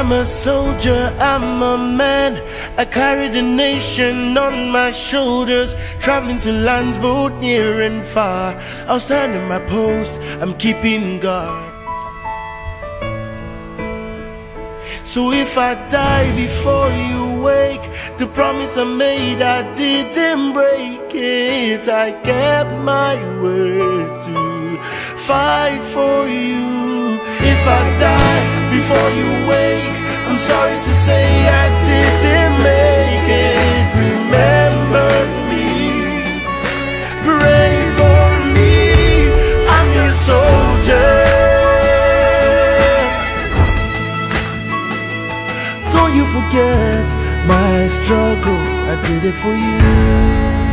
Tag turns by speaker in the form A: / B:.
A: I'm a soldier, I'm a man. I carry the nation on my shoulders, traveling to lands both near and far. I'll stand in my post, I'm keeping guard. So if I die before you wake, the promise I made, I didn't break it. I kept my word to fight for you. If I die before you wake, I'm sorry to say I didn't make it. Remember me, pray for me, I'm your soldier. Don't you forget my struggles, I did it for you.